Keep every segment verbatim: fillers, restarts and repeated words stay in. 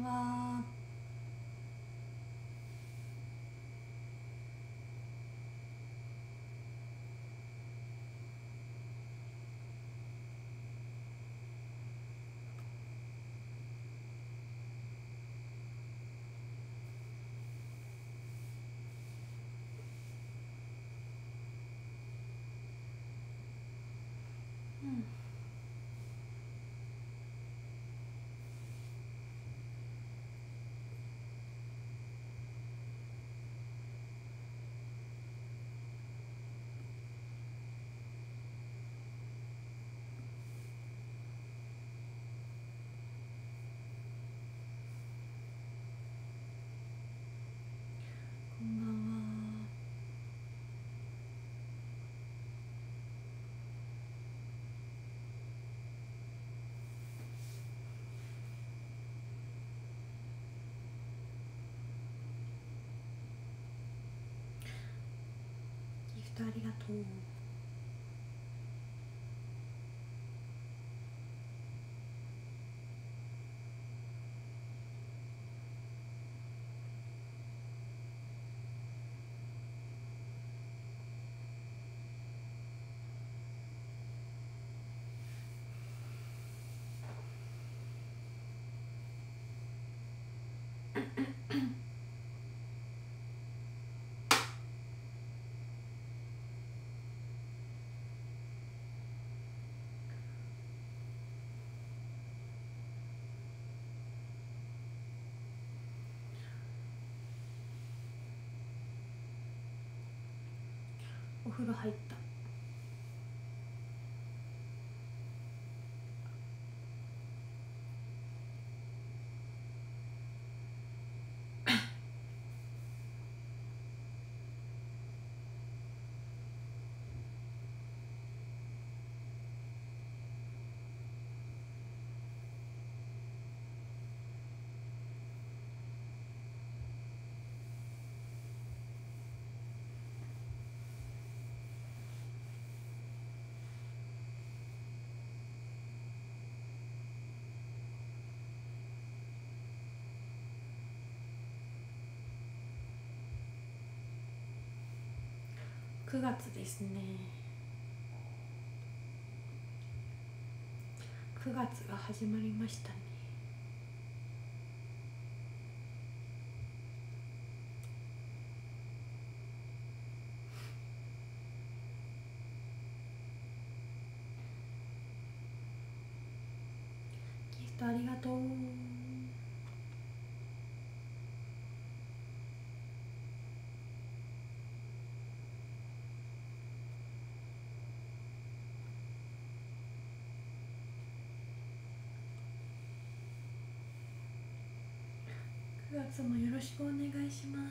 は。うん。こんばんは。ギフトありがとう。お風呂入った。くがつですね。くがつが始まりましたね。ギフトありがとう。くがつもよろしくお願いします。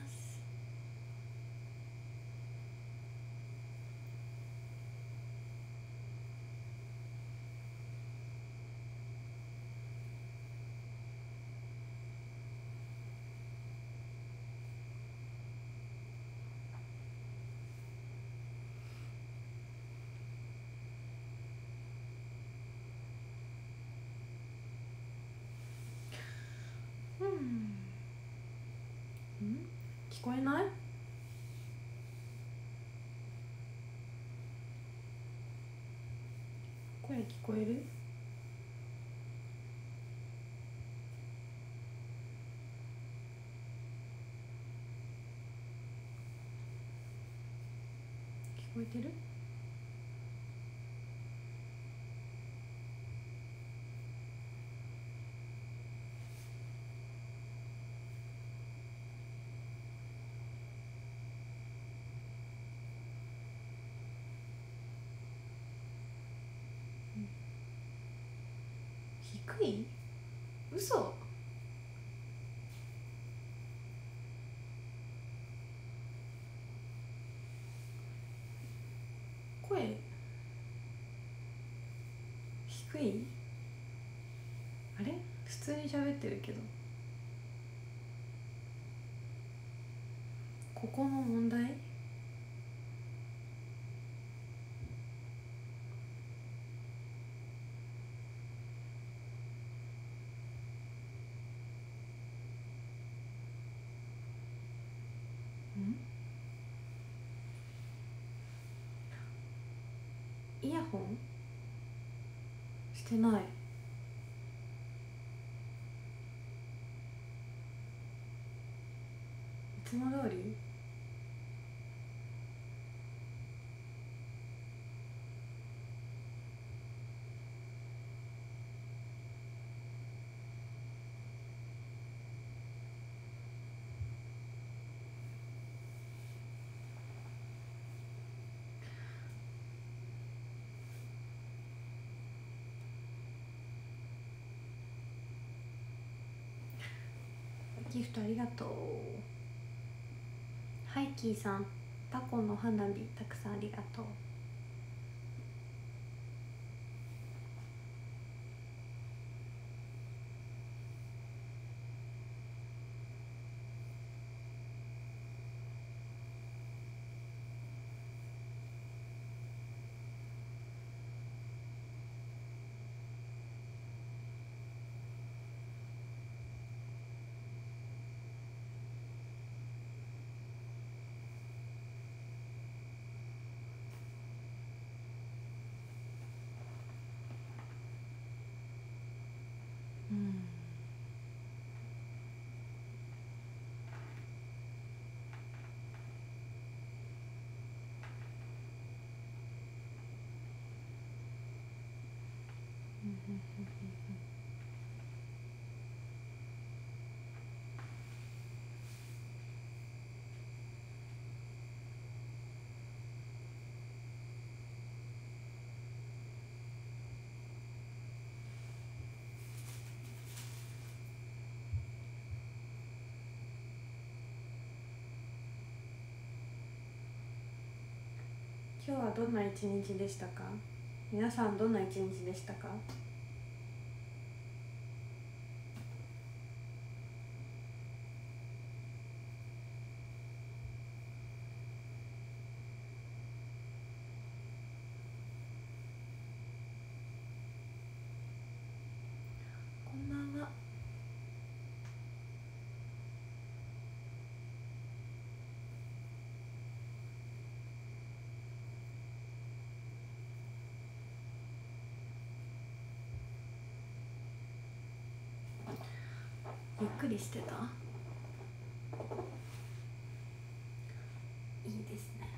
うん。ん？聞こえない？声聞こえる？聞こえてる？低い？嘘。声低い？あれ？普通に喋ってるけど。ここの問題？ イヤホンしてない。いつも通り。ギフトありがとう。ハイキーさん、タコの花火たくさんありがとう。うん。今日はどんな一日でしたか？皆さんどんな一日でしたか？こんばんは。ゆっくりしてた？いいですね。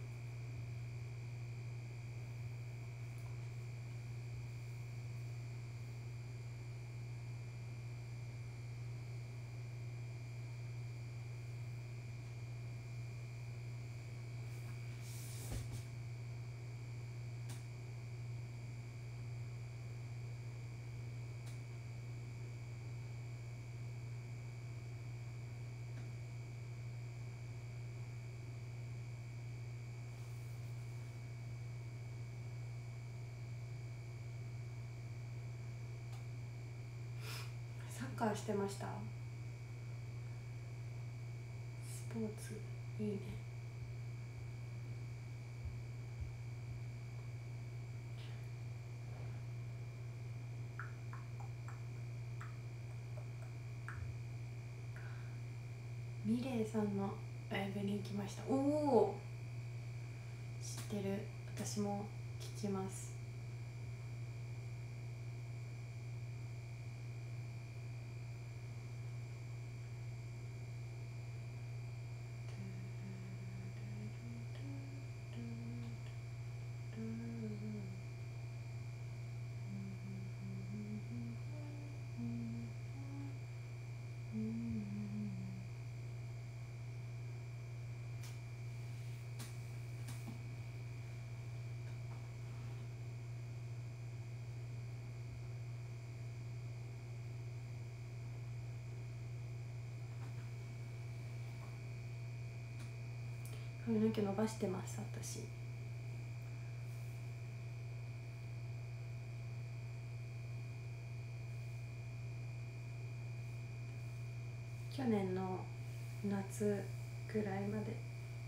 サッカーしてました。スポーツいいね。ミレイさんのライブに行きました。おお、知ってる。私も聞きます。髪の毛伸ばしてます私。去年の夏ぐらいまで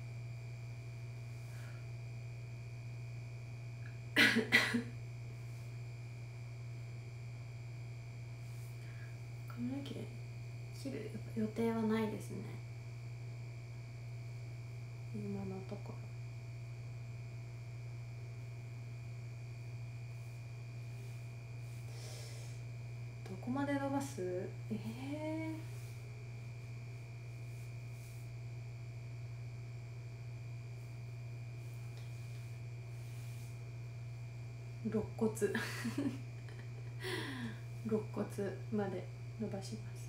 髪の毛切る予定はないですね、今のところ。 こまで伸ばす？ええー、肋骨肋骨まで伸ばします。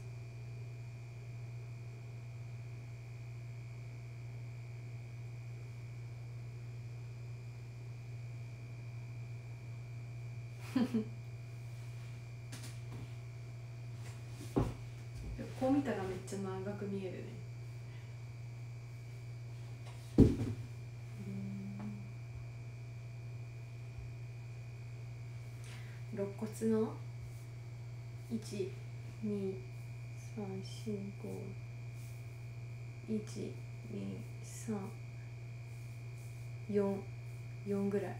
こう見たらめっちゃ長く見えるね。肋骨のいち、に、さん、よん、ご、いち、に、さん、よん、よんぐらい。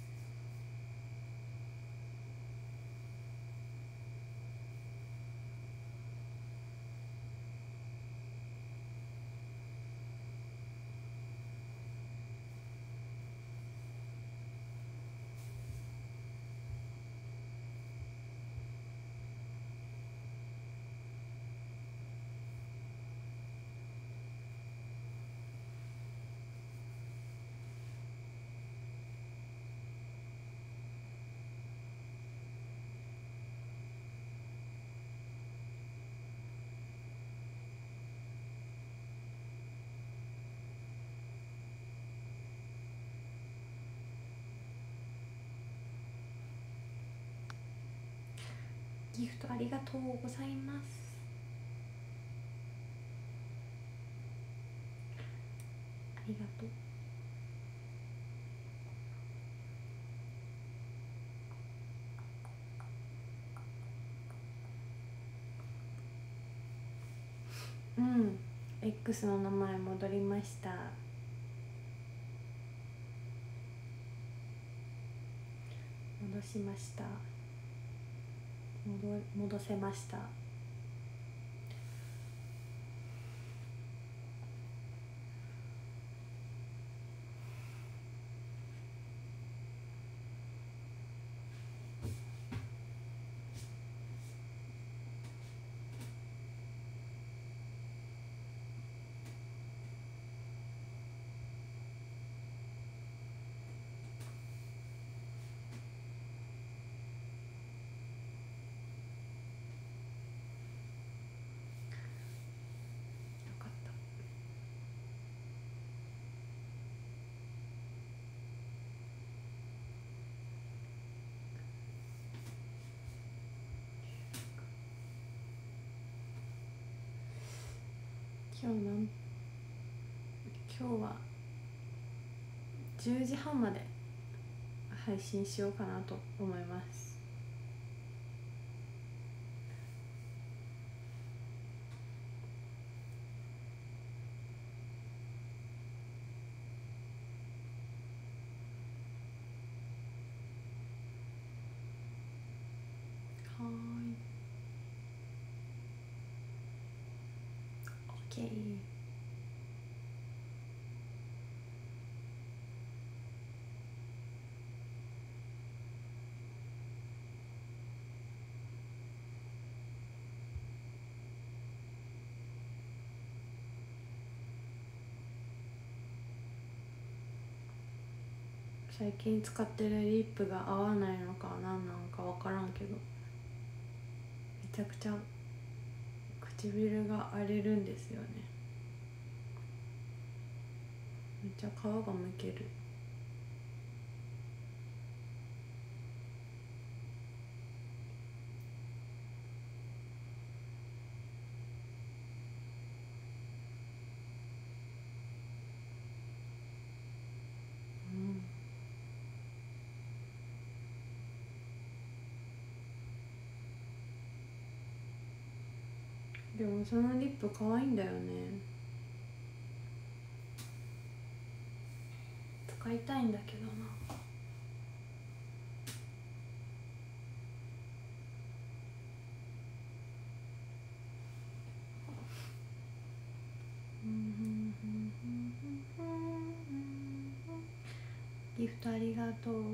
ギフトありがとうございます。ありがとう。うん、X の名前戻りました。戻しました。戻戻せました。よかった。今日なん今日はじゅうじはんまで配信しようかなと思います。はーい。OK。最近使ってるリップが合わないのか何なのか分からんけど、めちゃくちゃ唇が荒れるんですよね。めっちゃ皮がむける。うん、でもそのリップ可愛いんだよね。使いたいんだけどな。ギフトありがとう。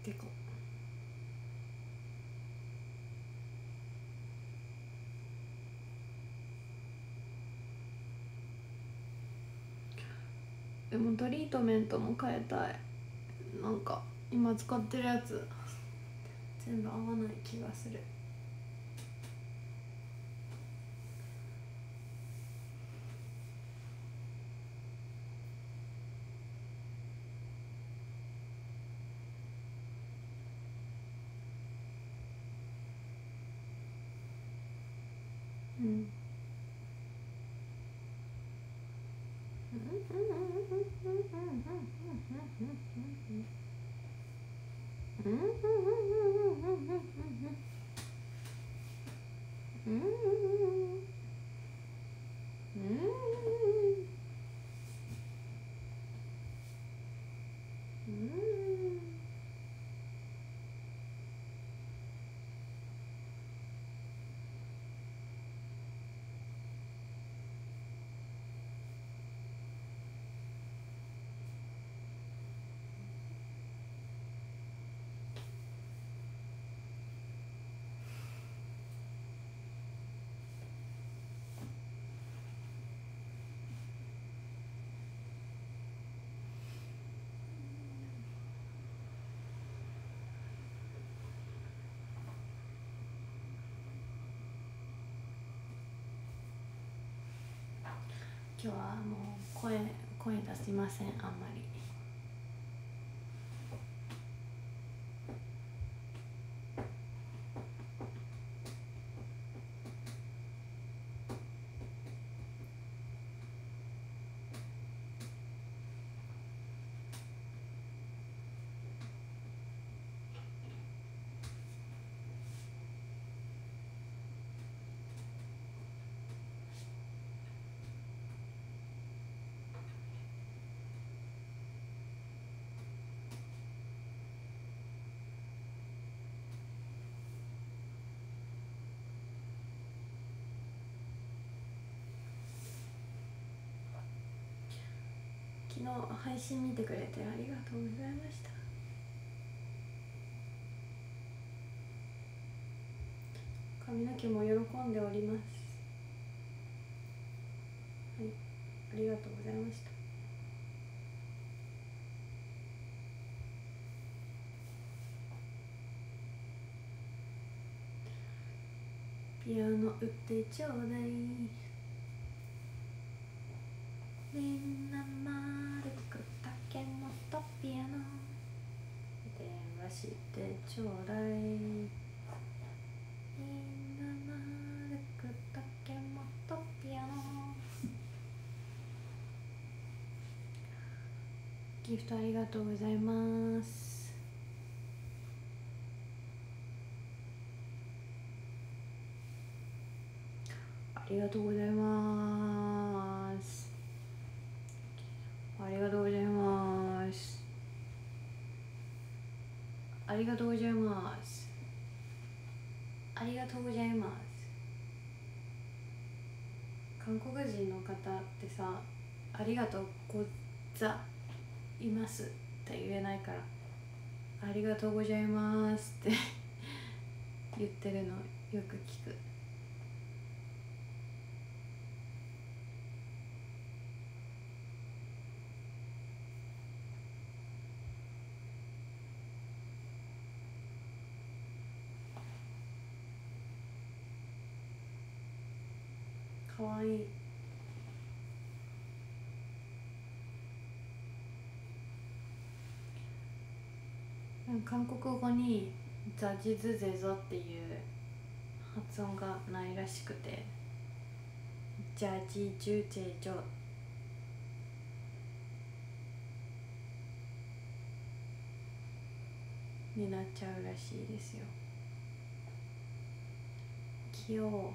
結構でもトリートメントも変えたい。なんか今使ってるやつ全部合わない気がする。うん今日はもう声声出しません、あんまり。昨日配信見てくれてありがとうございました。髪の毛も喜んでおります。はい、ありがとうございました。ピアノ売ってちょうだい、みんな丸く竹本ピアノ電話してちょうだい、みんな丸く竹本ピアノ。ギフトありがとうございます。ありがとうございます。ありがとうございます。ありがとうございます。ありがとうございます。韓国人の方ってさ、ありがとうございますって言えないから、ありがとうございますって言ってるのよく聞く。かわいい。韓国語にザジズゼゾっていう発音がないらしくて、ジャジジュジェジョになっちゃうらしいですよ。器用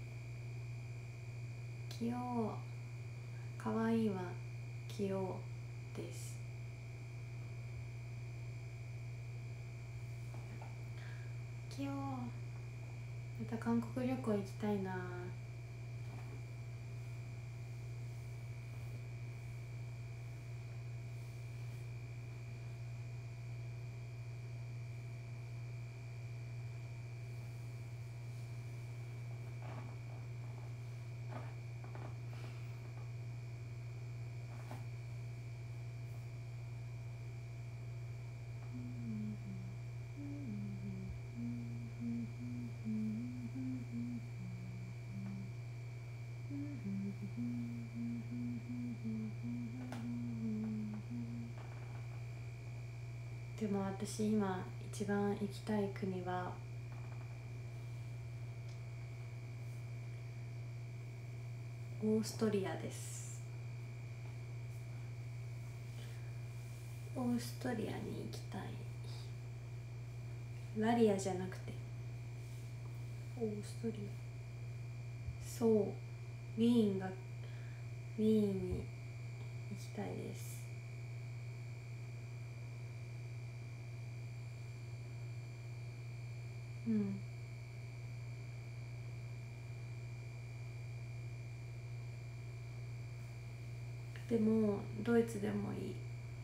器用、かわいいは器用です。器用、また韓国旅行行きたいな。 でも私今一番行きたい国はオーストリアです。オーストリアに行きたい。ラリアじゃなくてオーストリア、そう、ウィーンがウィーンに行きたいです。うん。でもドイツでもいい。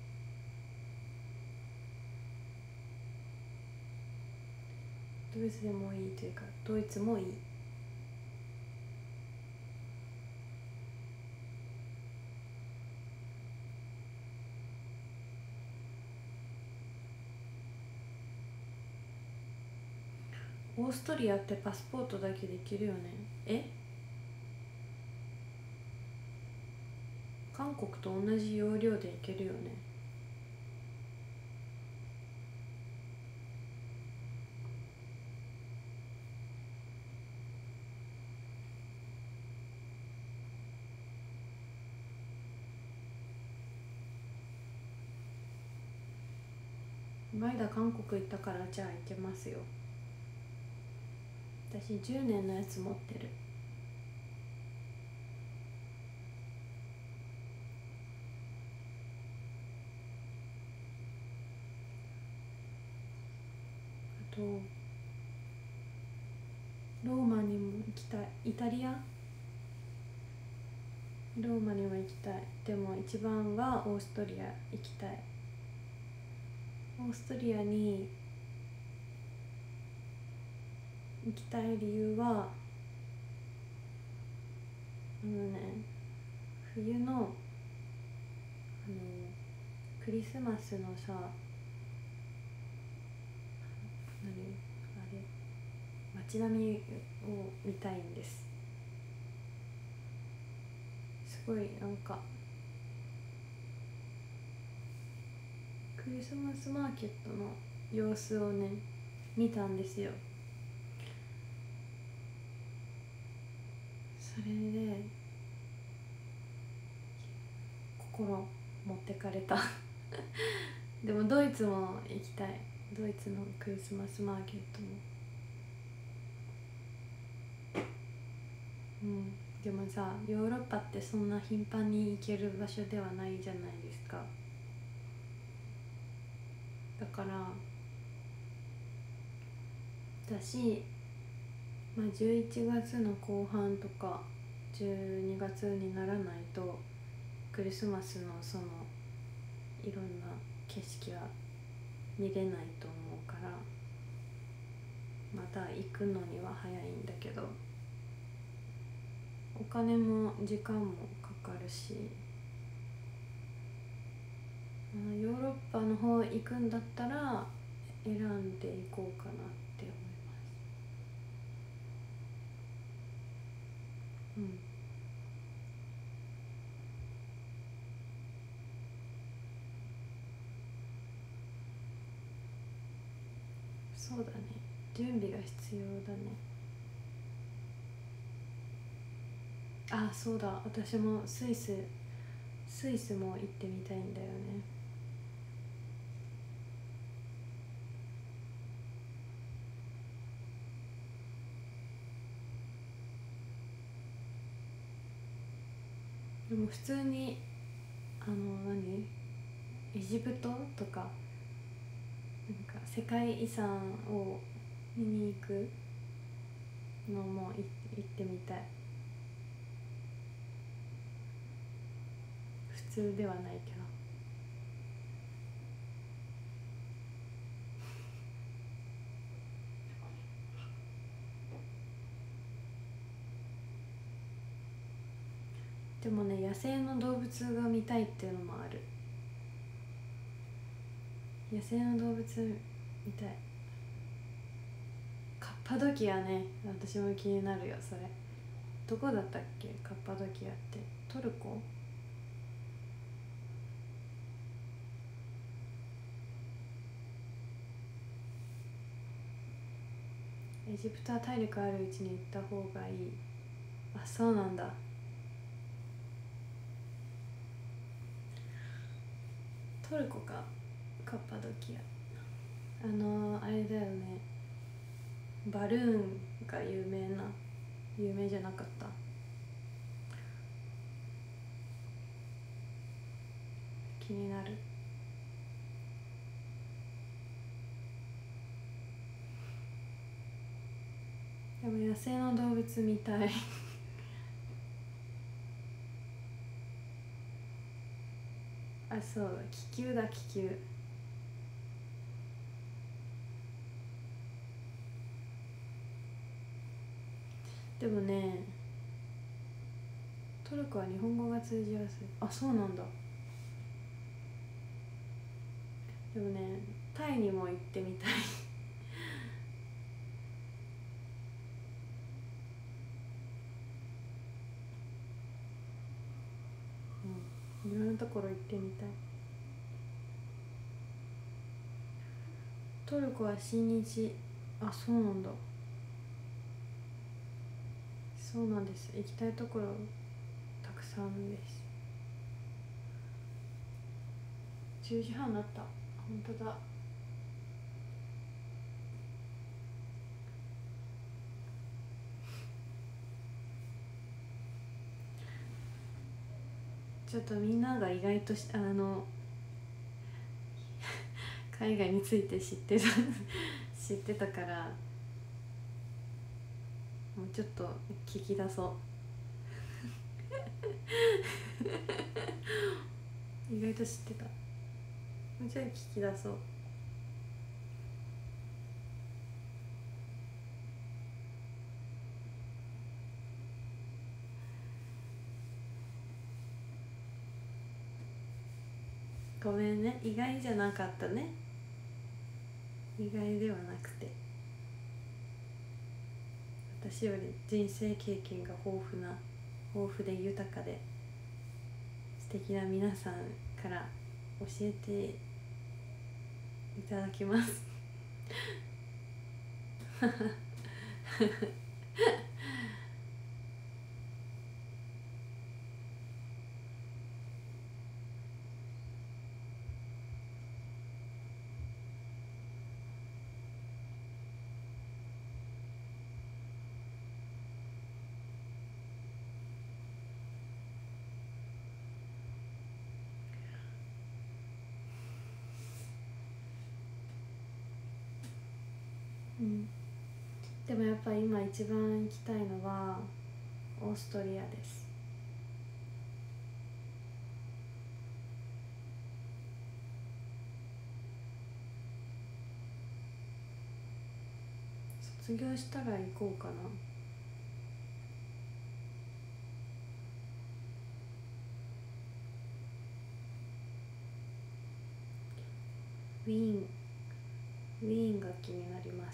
ドイツでもいいというかドイツもいい。オーストリアってパスポートだけできるよね。え、韓国と同じ要領で行けるよね。前田韓国行ったからじゃあ行けますよ。私じゅうねんのやつ持ってる。あとローマにも行きたい。イタリアローマにも行きたい。でも一番はオーストリア行きたい。オーストリアに行きたい理由はあのね、冬のあのクリスマスのさ、何あれ、街並みを見たいんです。すごいなんかクリスマスマーケットの様子をね見たんですよ。それで心持ってかれたでもドイツも行きたい。ドイツのクリスマスマーケットも。うん、でもさ、ヨーロッパってそんな頻繁に行ける場所ではないじゃないですか。だから私、まあ、じゅういちがつの後半とかじゅうにがつにならないとクリスマスのそのいろんな景色は見れないと思うから、また行くのには早いんだけど、お金も時間もかかるし、ヨーロッパの方行くんだったら選んでいこうかなって思います。うん。そうだね、準備が必要だね。あ、そうだ、私もスイススイスも行ってみたいんだよね。でも普通にあの何エジプトとかなんか世界遺産を見に行くのもい行ってみたい。普通ではないけど。でもね、野生の動物が見たいっていうのもある。野生の動物見たい。カッパドキアね、私も気になるよそれ。どこだったっけ、カッパドキアって。トルコ？ ジプトは体力あるうちに行った方がいい。あ、そうなんだ。トルコかカッパドキア。あのー、あれだよね、バルーンが有名な、有名じゃなかった？気になる。でも野生の動物見たいあ、そうだ、気球だ、気球。でもね、トルコは日本語が通じやすい。あ、そうなんだ。でもね、タイにも行ってみたいうん、いろんなところ行ってみたい。トルコは親日。あ、そうなんだ。そうなんです。行きたいところたくさんです。じゅうじはんになった。本当だ。ちょっとみんなが意外としあの海外について知ってた知ってたから、もうちょっと聞き出そう意外と知ってた。もうちょい聞き出そう。ごめんね、意外じゃなかったね。意外ではなくて、私より人生経験が豊富な豊富で豊かで素敵な皆さんから教えていただきますうん、でもやっぱり今一番行きたいのはオーストリアです。卒業したら行こうかな。ウィーンウィーンが気になります。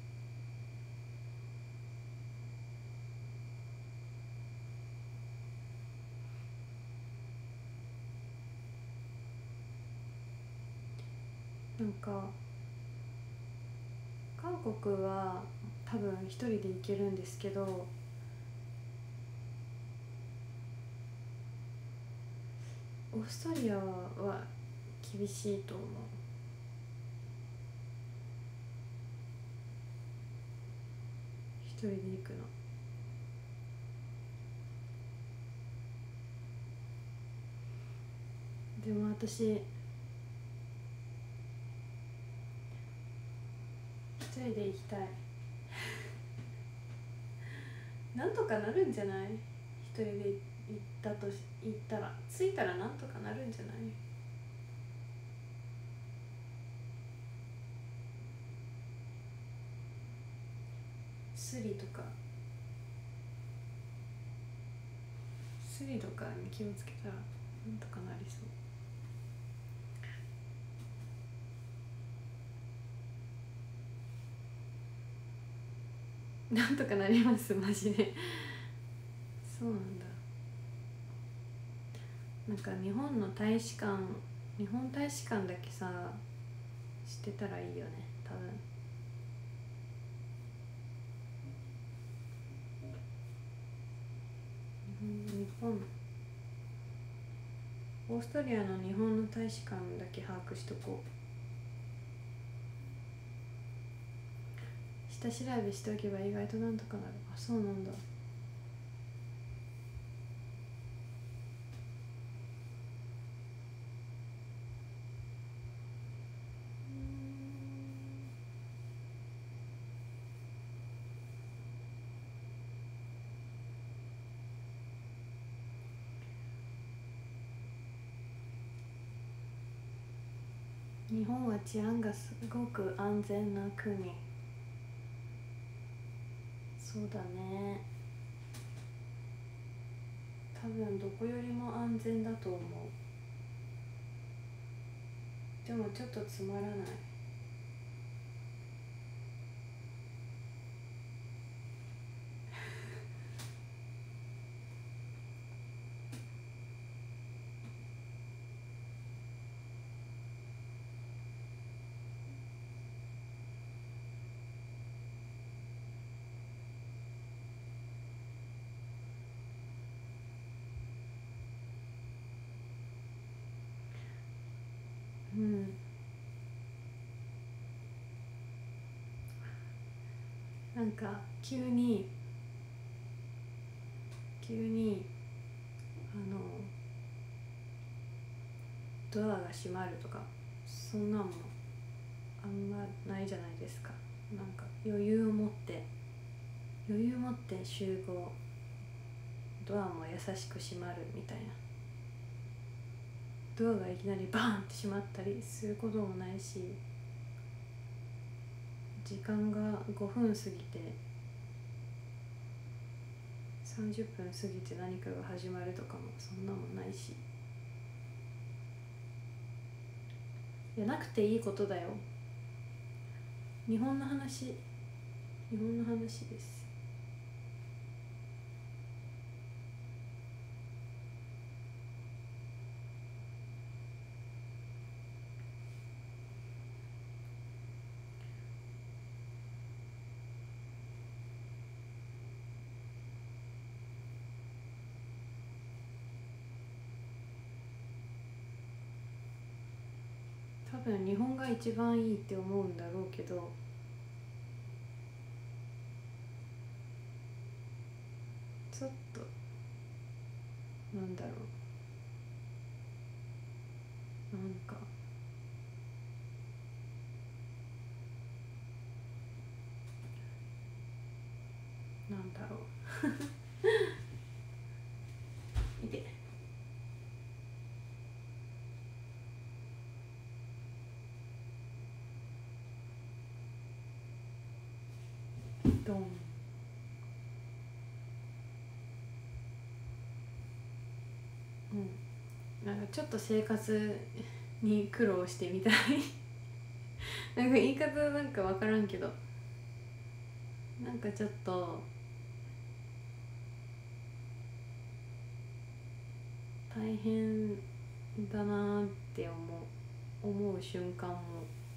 なんか韓国は多分一人で行けるんですけど、オーストリアは厳しいと思う。一人で行くの。でも私一人で行きたいなんとかなるんじゃない？一人で行ったとし行ったら着いたらなんとかなるんじゃない？スリとかスリとかに気をつけたらなんとかなりそう。なんとかなりますマジでそうなんだ。なんか日本の大使館日本大使館だけさ知ってたらいいよね多分。 日本オーストリアの日本の大使館だけ把握しとこう。下調べしておけば意外となんとかなる。あ、そうなんだ。日本は治安がすごく安全な国。そうだね。多分どこよりも安全だと思う。でもちょっとつまらない。うん。なんか急に急にあのドアが閉まるとかそんなんもあんまないじゃないですか。なんか余裕を持って余裕を持って集合、ドアも優しく閉まるみたいな。ドアがいきなりバーンって閉まったりすることもないし、時間がごふん過ぎてさんじゅっぷん過ぎて何かが始まるとかもそんなもないし。いや、なくていいことだよ。日本の話日本の話です。多分日本が一番いいって思うんだろうけど、ちょっとなんだろう、なんかなんだろういてドン。うん、なんかちょっと生活に苦労してみたいなんか言い方なんか分からんけど、なんかちょっと大変だなって思う思う瞬間も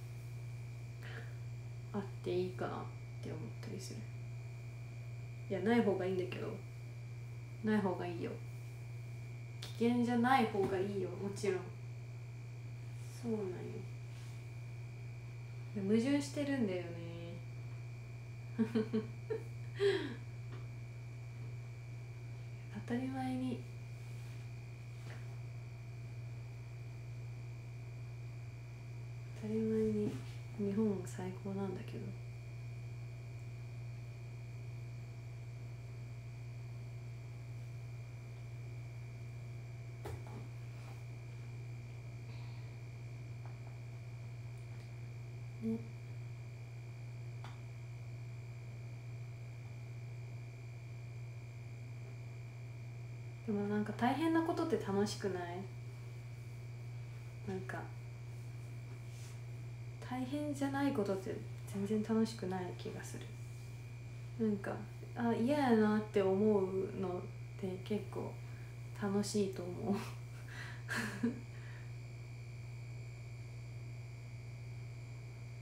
あっていいかなって思ったりする。いや、ない方がいいんだけど、ない方がいいよ。危険じゃない方がいいよ、もちろん。そうなんよ。矛盾してるんだよね当たり前に当たり前に日本最高なんだけど、ね。でもなんか大変なことって楽しくない？なんか大変じゃないことって全然楽しくない気がする。なんかあ嫌やなって思うのって結構楽しいと思う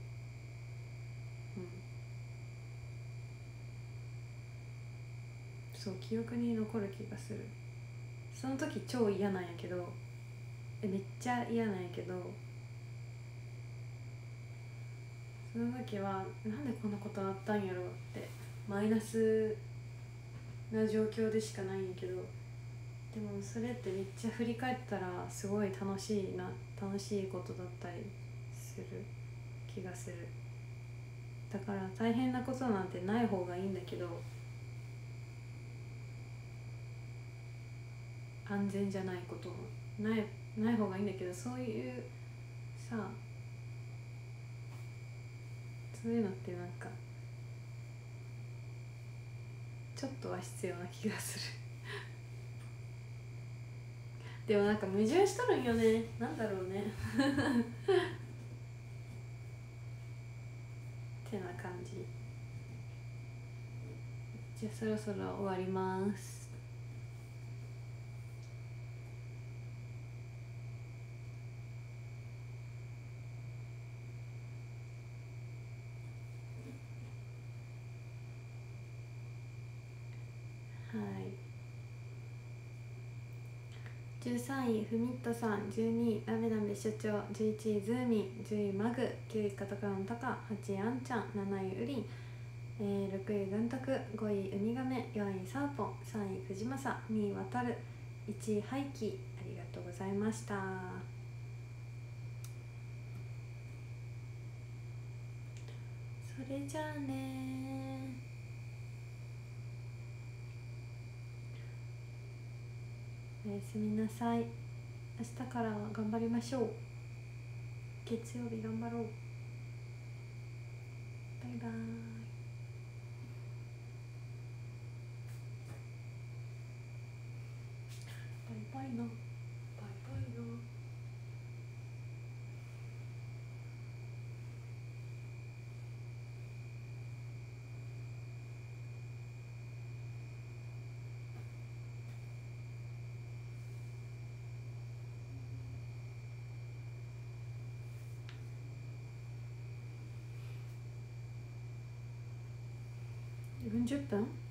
うん、 そう記憶に残る気がする。その時超嫌なんやけど、えめっちゃ嫌なんやけど、その時はなんでこんなことあったんやろうってマイナスな状況でしかないんやけど、でもそれってめっちゃ振り返ったらすごい楽しいな楽しいことだったりする気がする。だから大変なことなんてない方がいいんだけど、安全じゃないこともないない方がいいんだけど、そういうさ、そういうのってなんかちょっとは必要な気がするでもなんか矛盾しとるんよね、なんだろうねってな感じ。じゃあそろそろ終わります。はい、じゅうさんいふみっとさん、じゅうにいラメラメ所長、じゅういちいズーミン、じゅういマグ、きゅういカタカナのタカ、はちいあんちゃん、なないウリン、えー、ろくい軍徳、ごいウミガメ、よんいサーポン、さんい藤正、にい渡る、いちいハイキ。ありがとうございました。それじゃあね、おやすみなさい。明日から頑張りましょう。月曜日頑張ろう。バイバーイ。バイバイな。バイバイな。よんじゅっぷん